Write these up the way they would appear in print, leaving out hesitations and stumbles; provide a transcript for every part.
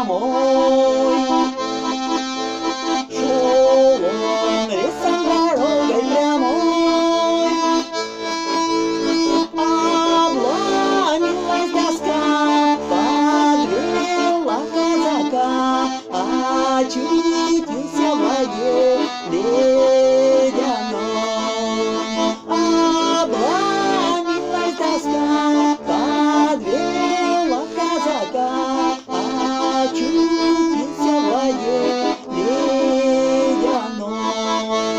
домой. Шел он лесом дорогой прямой, обломилась доска, подвела казака, очутился в воде ледяной. Обломилась доска, подвела казака, очутился в воде ледяной.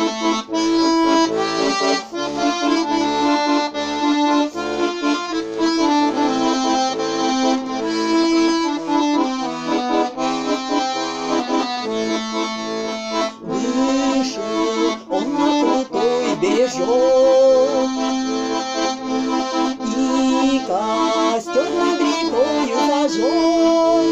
Вышел он на крутой бережок, и костер над рекою зажег.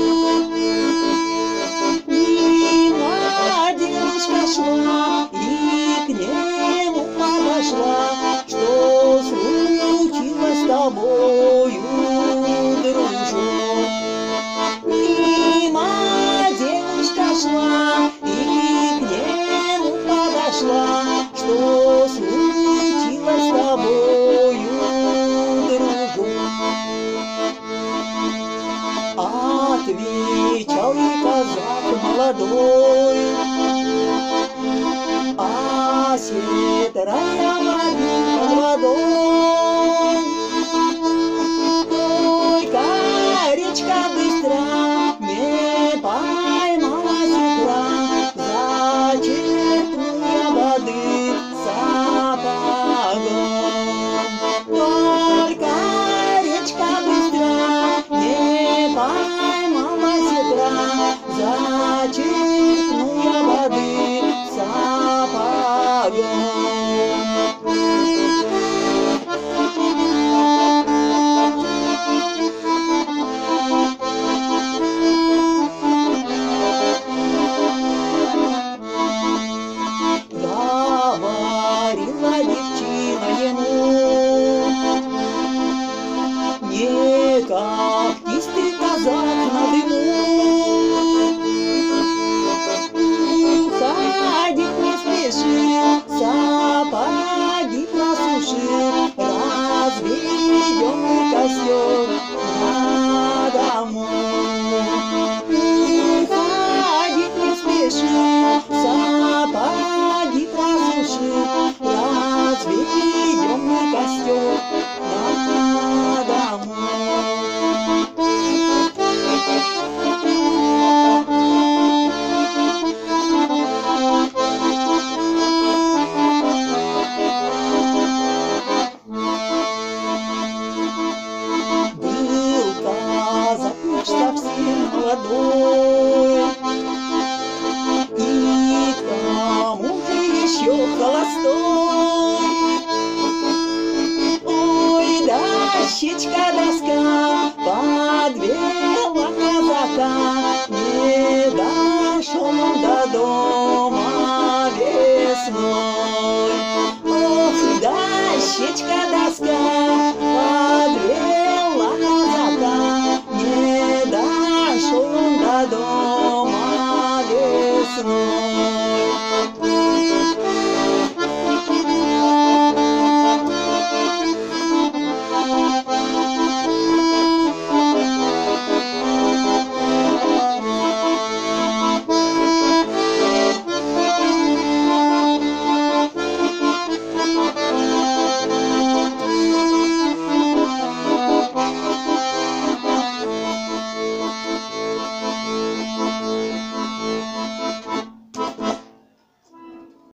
Мимо девушка шла и к нему подошла: что случилось с тобою, дружок? Мимо девушка шла и к нему подошла: что случилось с тобою, дружок? Отвечал ей казак молодой: осетрая воды под водой. Только речка быстра не поймала сестра, зачерпнул я воды сапогом. Только речка быстра не поймала сестра, зачерпнул я воды сапогом. Говорила девчина ему: не как кистый казак на дыму, уходить не спеши, сапоги просуши, разведем мы костер на дому. Уходить не спеши, сапоги просуши, разведем мы костер на дому. Был казак наш совсем молодой,